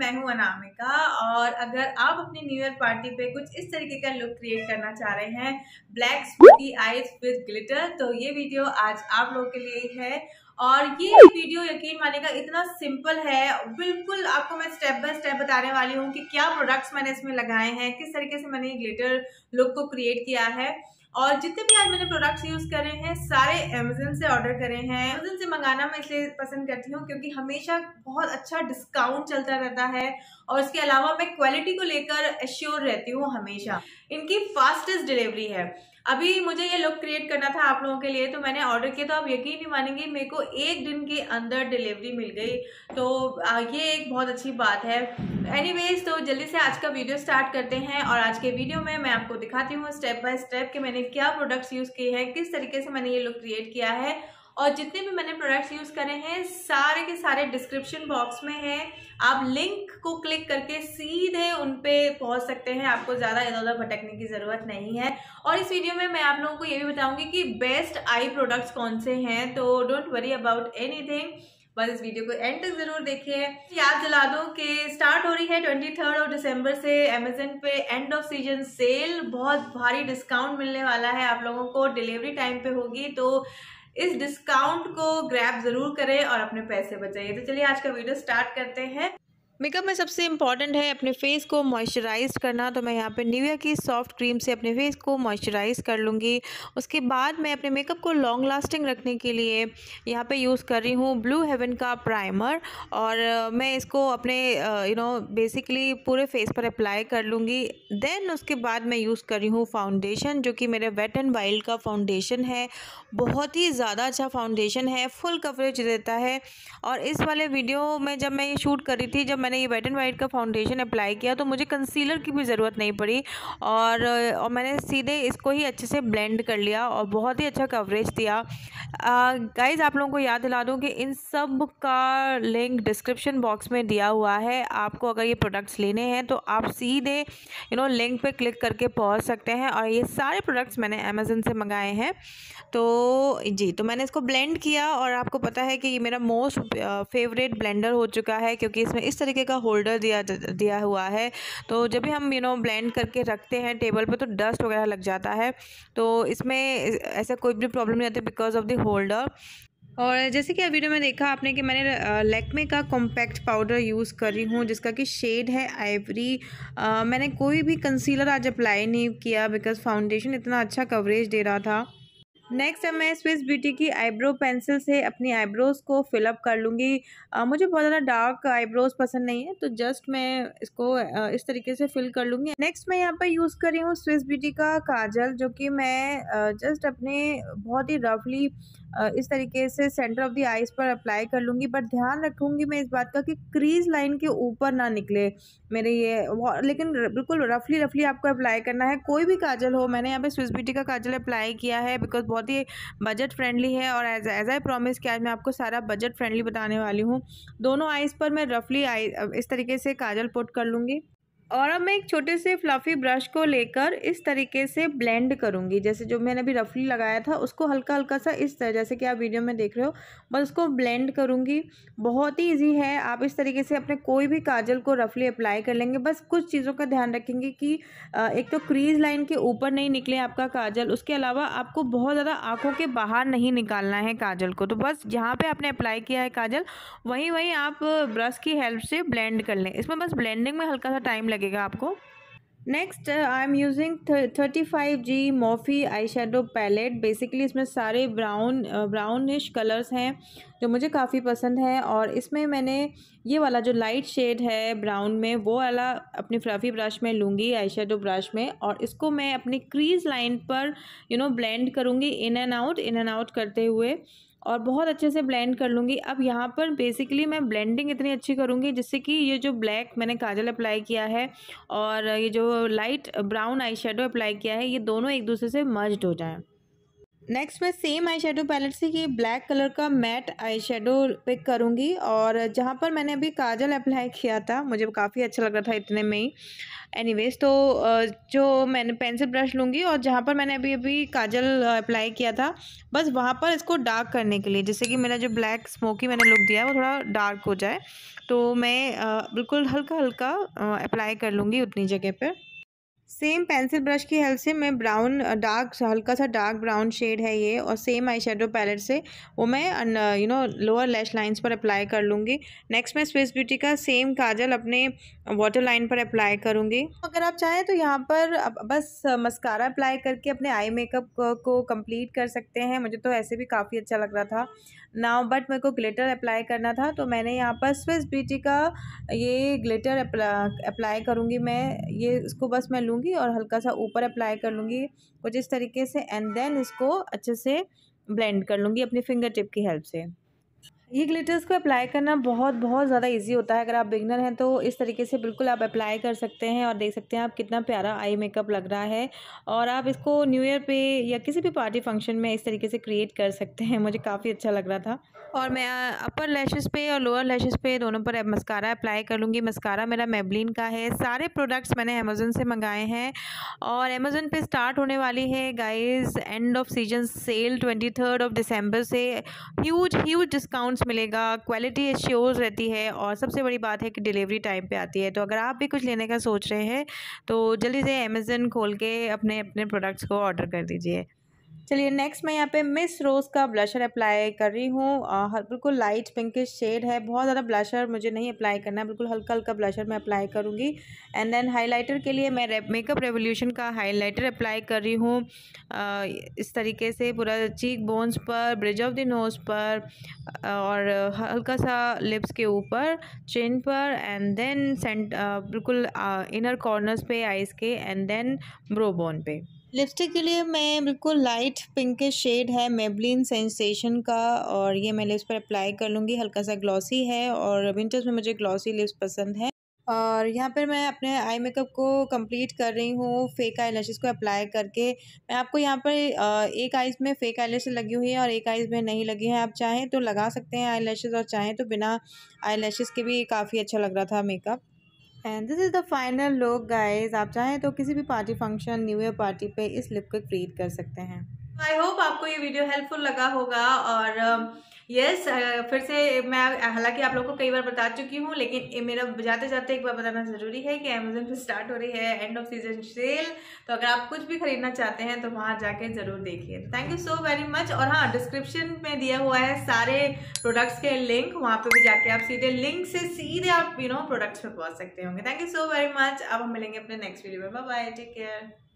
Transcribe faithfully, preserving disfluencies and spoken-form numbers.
मैं हूं अनामिका। और अगर आप अपनी न्यू ईयर पार्टी पे कुछ इस तरीके का लुक क्रिएट करना चाह रहे हैं, black spooky eyes with glitter, तो ये वीडियो आज आप लोगों के लिए ही है। और ये वीडियो यकीन मानिएगा इतना सिंपल है, बिल्कुल आपको मैं स्टेप बाय स्टेप बताने वाली हूँ कि क्या प्रोडक्ट्स मैंने इसमें लगाए हैं, किस तरीके से मैंने ये ग्लिटर लुक को क्रिएट किया है। और जितने भी आज मैंने प्रोडक्ट्स यूज करे हैं सारे अमेजन से ऑर्डर करे हैं। अमेजन से मंगाना मैं इसलिए पसंद करती हूँ क्योंकि हमेशा बहुत अच्छा डिस्काउंट चलता रहता है और इसके अलावा मैं क्वालिटी को लेकर एश्योर रहती हूँ हमेशा। इनकी फास्टेस्ट डिलीवरी है। अभी मुझे ये लुक क्रिएट करना था आप लोगों के लिए, तो मैंने ऑर्डर किया, तो आप यकीन नहीं मानेंगे मेरे को एक दिन के अंदर डिलीवरी मिल गई। तो ये एक बहुत अच्छी बात है। एनीवेज, तो जल्दी से आज का वीडियो स्टार्ट करते हैं। और आज के वीडियो में मैं आपको दिखाती हूँ स्टेप बाय स्टेप कि मैंने क्या प्रोडक्ट्स यूज किए हैं, किस तरीके से मैंने ये लुक क्रिएट किया है। और जितने भी मैंने प्रोडक्ट्स यूज करे हैं सारे के सारे डिस्क्रिप्शन बॉक्स में हैं। आप लिंक को क्लिक करके सीधे उन पे पहुंच सकते हैं, आपको ज्यादा इधर उधर भटकने की जरूरत नहीं है। और इस वीडियो में मैं आप लोगों को ये भी बताऊंगी कि बेस्ट आई प्रोडक्ट्स कौन से हैं, तो डोंट वरी अबाउट एनीथिंग, बस इस वीडियो को एंड तक जरूर देखिए। याद दिला दूं कि स्टार्ट हो रही है ट्वेंटी थर्ड ऑफ दिसंबर से अमेजन पे एंड ऑफ सीजन सेल। बहुत भारी डिस्काउंट मिलने वाला है आप लोगों को, डिलीवरी टाइम पे होगी, तो इस डिस्काउंट को ग्रैब जरूर करें और अपने पैसे बचाइए। तो चलिए आज का वीडियो स्टार्ट करते हैं। मेकअप में सबसे इम्पॉर्टेंट है अपने फेस को मॉइस्चराइज करना, तो मैं यहाँ पे निविया की सॉफ्ट क्रीम से अपने फेस को मॉइस्चराइज कर लूँगी। उसके बाद मैं अपने मेकअप को लॉन्ग लास्टिंग रखने के लिए यहाँ पे यूज़ कर रही हूँ ब्लू हेवन का प्राइमर। और मैं इसको अपने यू नो बेसिकली पूरे फेस पर अप्लाई कर लूँगी। देन उसके बाद मैं यूज़ कर रही हूँ फाउंडेशन, जो कि मेरे वेट एंड वाइल्ड का फाउंडेशन है। बहुत ही ज़्यादा अच्छा फाउंडेशन है, फुल कवरेज देता है। और इस वाले वीडियो में जब मैं ये शूट कर रही थी, जब मैंने ये वेट एंड वाइट का फाउंडेशन अप्लाई किया, तो मुझे कंसीलर की भी ज़रूरत नहीं पड़ी और और मैंने सीधे इसको ही अच्छे से ब्लेंड कर लिया और बहुत ही अच्छा कवरेज दिया। गाइज़, आप लोगों को याद दिला दूँ कि इन सब का लिंक डिस्क्रिप्शन बॉक्स में दिया हुआ है। आपको अगर ये प्रोडक्ट्स लेने हैं तो आप सीधे यू नो लिंक पे क्लिक करके पहुंच सकते हैं। और ये सारे प्रोडक्ट्स मैंने अमेजन से मंगाए हैं। तो जी, तो मैंने इसको ब्लेंड किया और आपको पता है कि ये मेरा मोस्ट फेवरेट ब्लेंडर हो चुका है क्योंकि इसमें इस तरीके का होल्डर दिया दिया हुआ है। तो जब भी हम यू नो ब्लेंड करके रखते हैं टेबल पे तो डस्ट वगैरह लग जाता है, तो इसमें ऐसा कोई भी प्रॉब्लम नहीं आती बिकॉज ऑफ द होल्डर। और जैसे कि वीडियो में देखा आपने कि मैंने लैक्मे का कॉम्पैक्ट पाउडर यूज़ कर रही हूँ जिसका कि शेड है आइवरी। मैंने कोई भी कंसीलर आज अप्लाई नहीं किया बिकॉज फाउंडेशन इतना अच्छा कवरेज दे रहा था। नेक्स्ट अब मैं स्विस ब्यूटी की आईब्रो पेंसिल से अपनी आईब्रोज़ को फिलअप कर लूँगी। मुझे बहुत ज़्यादा डार्क आईब्रोज़ पसंद नहीं है, तो जस्ट मैं इसको आ, इस तरीके से फिल कर लूँगी। नेक्स्ट मैं यहाँ पर यूज़ कर रही हूँ स्विस ब्यूटी का काजल, जो कि मैं आ, जस्ट अपने बहुत ही रफली इस तरीके से सेंटर ऑफ द आईज पर अप्लाई कर लूँगी। बट ध्यान रखूँगी मैं इस बात का कि क्रीज लाइन के ऊपर ना निकले मेरे ये, लेकिन बिल्कुल रफली रफली आपको अप्लाई करना है। कोई भी काजल हो, मैंने यहाँ पे स्विस ब्यूटी का काजल अप्लाई किया है बिकॉज बहुत ही बजट फ्रेंडली है। और एज एज आई प्रॉमिस कि आज मैं आपको सारा बजट फ्रेंडली बताने वाली हूँ। दोनों आईज पर मैं रफली आई इस तरीके से काजल पुट कर लूँगी। और अब मैं एक छोटे से फ्लफी ब्रश को लेकर इस तरीके से ब्लेंड करूँगी। जैसे जो मैंने अभी रफली लगाया था उसको हल्का हल्का सा इस तरह, जैसे कि आप वीडियो में देख रहे हो, बस उसको ब्लेंड करूँगी। बहुत ही इजी है। आप इस तरीके से अपने कोई भी काजल को रफली अप्लाई कर लेंगे। बस कुछ चीज़ों का ध्यान रखेंगे कि एक तो क्रीज लाइन के ऊपर नहीं निकले आपका काजल, उसके अलावा आपको बहुत ज़्यादा आँखों के बाहर नहीं निकालना है काजल को। तो बस जहाँ पर आपने अप्लाई किया है काजल, वहीं वहीं आप ब्रश की हेल्प से ब्लेंड कर लें। इसमें बस ब्लेंडिंग में हल्का सा टाइम लगेगा आपको। Next I am using thirty five G Morphe eye shadow palette. Basically इसमें सारे ब्राउन ब्राउनिश कलर्स हैं जो मुझे काफ़ी पसंद है। और इसमें मैंने ये वाला जो लाइट शेड है ब्राउन में, वो वाला अपनी फ्लफी ब्रश में लूँगी, आई शेडो ब्रश में, और इसको मैं अपनी क्रीज लाइन पर यू नो ब्लेंड करूँगी, in and out in and out करते हुए, और बहुत अच्छे से ब्लेंड कर लूँगी। अब यहाँ पर बेसिकली मैं ब्लेंडिंग इतनी अच्छी करूँगी जिससे कि ये जो ब्लैक मैंने काजल अप्लाई किया है और ये जो light brown eye shadow apply किया है, ये दोनों एक दूसरे से मर्ज्ड हो जाएं। नेक्स्ट मैं सेम आई शेडो पैलेट से ये ब्लैक कलर का मैट आई शेडो पिक करूँगी और जहाँ पर मैंने अभी काजल अप्लाई किया था मुझे काफ़ी अच्छा लग रहा था इतने में ही। एनीवेज तो जो मैंने पेंसिल ब्रश लूँगी और जहाँ पर मैंने अभी अभी काजल अप्लाई किया था बस वहाँ पर इसको डार्क करने के लिए, जैसे कि मेरा जो ब्लैक स्मोकी मैंने लुक दिया है वो थोड़ा डार्क हो जाए, तो मैं बिल्कुल हल्का हल्का अप्लाई कर लूँगी उतनी जगह पर। सेम पेंसिल ब्रश की हेल्प से मैं ब्राउन डार्क हल्का सा डार्क ब्राउन शेड है ये, और सेम आई शेडो पैलेट से वो मैं you know lower lash lines पर अप्लाई कर लूँगी। नेक्स्ट मैं स्विस ब्यूटी का सेम काजल अपने वाटर लाइन पर अप्लाई करूँगी। अगर आप चाहें तो यहाँ पर बस मस्कारा अप्लाई करके अपने आई मेकअप को कंप्लीट कर सकते हैं। मुझे तो ऐसे भी काफ़ी अच्छा लग रहा था नाउ, बट मेरे को ग्लिटर अप्लाई करना था तो मैंने यहाँ पर स्विस ब्यूटी का ये ग्लिटर अप्लाई करूँगी। मैं ये इसको बस मैं लूँगी और हल्का सा ऊपर अप्लाई कर लूँगी कुछ इस तरीके से, एंड देन इसको अच्छे से ब्लेंड कर लूँगी अपनी फिंगर टिप की हेल्प से। ये ग्लिटर्स को अप्लाई करना बहुत बहुत ज़्यादा इजी होता है। अगर आप बिगनर हैं तो इस तरीके से बिल्कुल आप अप्लाई कर सकते हैं और देख सकते हैं आप कितना प्यारा आई मेकअप लग रहा है। और आप इसको न्यू ईयर पे या किसी भी पार्टी फंक्शन में इस तरीके से क्रिएट कर सकते हैं। मुझे काफ़ी अच्छा लग रहा था। और मैं अपर लैशेस पे और लोअर लैशेस पे दोनों पर मस्कारा अप्लाई कर लूँगी। मस्कारा मेरा मेबलिन का है। सारे प्रोडक्ट्स मैंने अमेज़न से मंगाए हैं और अमेज़न पे स्टार्ट होने वाली है guys end of season sale twenty third of December से। ह्यूज ह्यूज डिस्काउंट्स मिलेगा, क्वालिटी एश्योर्ड रहती है और सबसे बड़ी बात है कि डिलीवरी टाइम पे आती है। तो अगर आप भी कुछ लेने का सोच रहे हैं तो जल्दी से अमेज़न खोल के अपने अपने प्रोडक्ट्स को ऑर्डर कर दीजिए। चलिए नेक्स्ट मैं यहाँ पे मिस रोज़ का ब्लशर अप्लाई कर रही हूँ। बिल्कुल लाइट पिंकिश शेड है, बहुत ज़्यादा ब्लशर मुझे नहीं अप्लाई करना है, बिल्कुल हल्का हल्का ब्लशर मैं अप्लाई करूँगी। एंड देन हाइलाइटर के लिए मैं मेकअप रेवोल्यूशन का हाइलाइटर अप्लाई कर रही हूँ इस तरीके से पूरा चीक बोन्स पर, ब्रिज ऑफ द नोज़ पर और हल्का सा लिप्स के ऊपर, चिन पर, एंड देन सेंट बिल्कुल इनर कॉर्नर्स पे आइज़ के, एंड देन ब्रो बोन पे। लिपस्टिक के लिए मैं बिल्कुल लाइट पिंकिश शेड है मेबलिन सेंसेशन का और ये मैं लिप्स पर अप्लाई कर लूँगी। हल्का सा ग्लॉसी है और विंटर्स में मुझे ग्लॉसी लिप्स पसंद है। और यहाँ पर मैं अपने आई मेकअप को कंप्लीट कर रही हूँ फेक आई लैशेज़ को अप्लाई करके। मैं आपको यहाँ पर एक आइज़ में फेक आई लैशेज़ लगी हुई है और एक आइज़ में नहीं लगी है। आप चाहें तो लगा सकते हैं आई लैशेज़ और चाहें तो बिना आई लैशेज़ के भी काफ़ी अच्छा लग रहा था makeup. And this is the final look guys. आप चाहें तो किसी भी party function, new year party पे इस लुक को क्रिएट कर सकते हैं। आई होप आपको ये वीडियो हेल्पफुल लगा होगा। और यस uh, yes, फिर से मैं हालांकि आप लोगों को कई बार बता चुकी हूँ, लेकिन मेरा जाते जाते एक बार बताना ज़रूरी है कि अमेज़न पे स्टार्ट हो रही है एंड ऑफ सीजन सेल। तो अगर आप कुछ भी खरीदना चाहते हैं तो वहाँ जाके ज़रूर देखिए। Thank you so very much. और हाँ, डिस्क्रिप्शन में दिया हुआ है सारे प्रोडक्ट्स के लिंक, वहाँ पे भी जाके आप सीधे लिंक से सीधे आप यू नो प्रोडक्ट्स पे पहुँच सकते होंगे। Thank you so very much. अब हम मिलेंगे अपने नेक्स्ट वीडियो में। Bye bye, take care.